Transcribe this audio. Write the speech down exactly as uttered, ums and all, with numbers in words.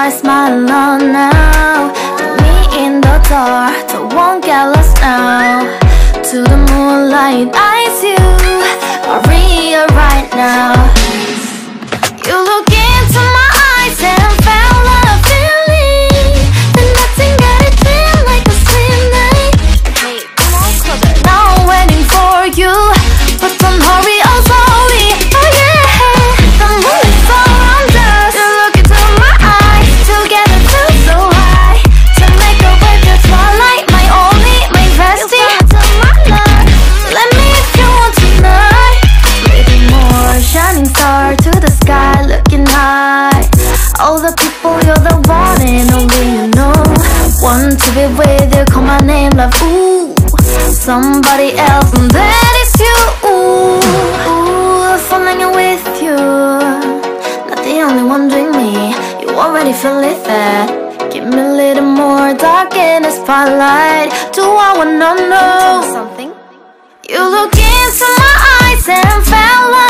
my smile on now. Put me in the dark, don't won't get lost now. To the moonlight, eyes you, Maria right now. You look into my eyes and found a feeling that nothing got it feel like a slim night. Hey, come on, closer. Now I'm waiting for you, but don't hurry, oh slowly. Oh yeah, the moon is around us. You look into my eyes, together feel so high. To make a way to twilight, my only, my bestie. To my love, let me if you want tonight. Maybe more shining star to the sky, looking high. All the people, you're the one and only you know. Want to be with you, call my name, love, ooh. Somebody else, and that is you, ooh. Ooh, falling in with you. Not the only one doing me, you already feel it there. Give me a little more dark in the spotlight. Do I wanna know something? You look into my eyes and fell like